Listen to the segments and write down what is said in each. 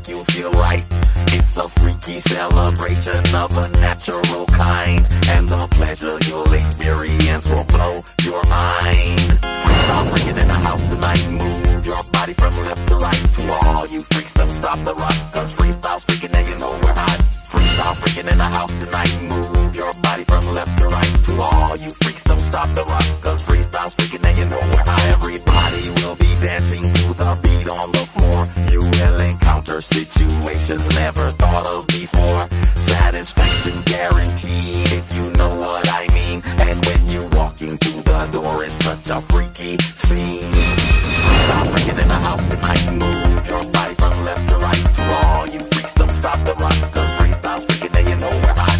you feel right. It's a freaky celebration of a natural kind, and the pleasure you'll experience will blow your mind. Freestyle freaking in the house tonight. Move your body from left to right. To all you freaks, don't stop the rock, cause freestyle's freaking and you know we're hot. Freestyle freaking in the house tonight. Move your body from left to right. To all you freaks, don't stop the rock, cause freestyle's freaking and you know we're hot. Everybody will be dancing to the beat on the floor. You will encounter situations never thought of before. Satisfaction guaranteed, if you know what I mean. And when you walk into the door, it's such a freaky scene. Freestyle freaking in the house tonight. Move your body from left to right. To all you freaks, don't stop the rock, cause freestyle's freaking and you know we're hot.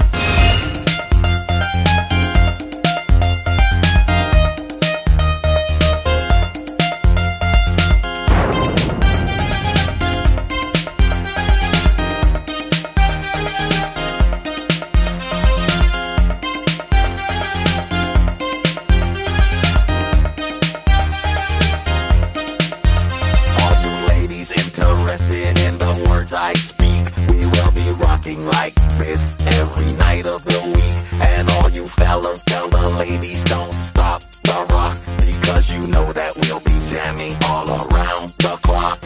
Interested in the words I speak, we will be rocking like this every night of the week. And all you fellas, tell the ladies don't stop the rock, because you know that we'll be jamming all around the clock.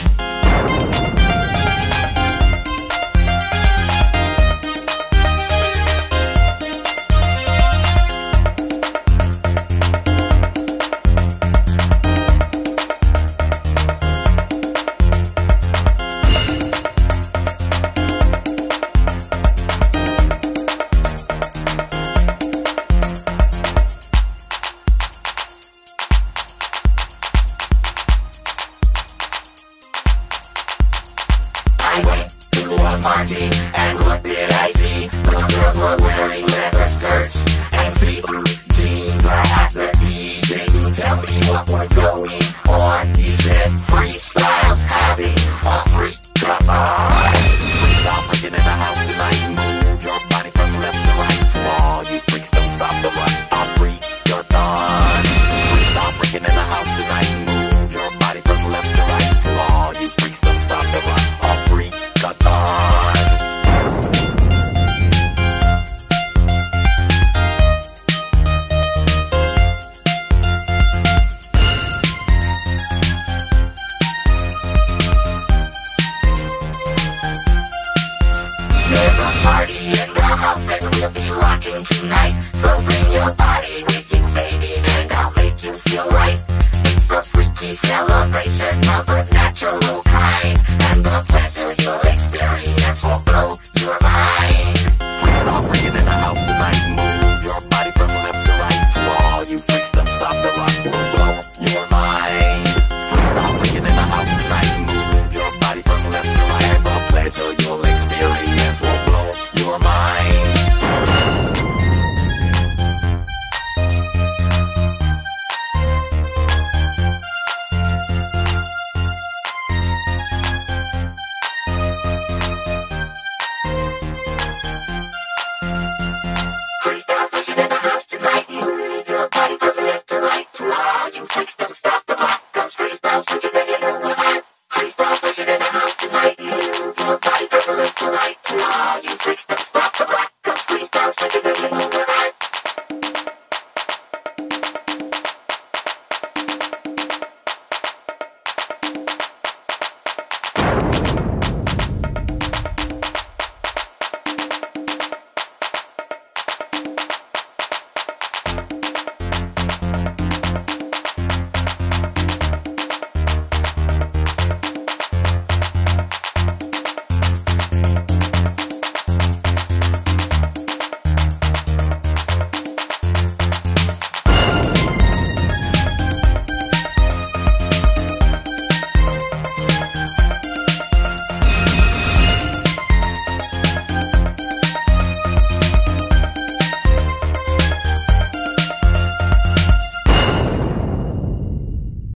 I went to a party, and what did I see? The girls were wearing leather skirts and see-through jeans. I asked the DJ to tell me what was going on. He said, freestyle's having a freak-a-thon. Freestyle freaking in the house tonight. Move your body from left to right. To all you freaks, don't stop the rock, I'll freak-a-thon. Freestyle freaking in the house tonight. Move your body from left to right. To all you freaks, don't stop the rock, I'll freak-a-thon. There's a party in the house and we'll be rocking tonight, so bring your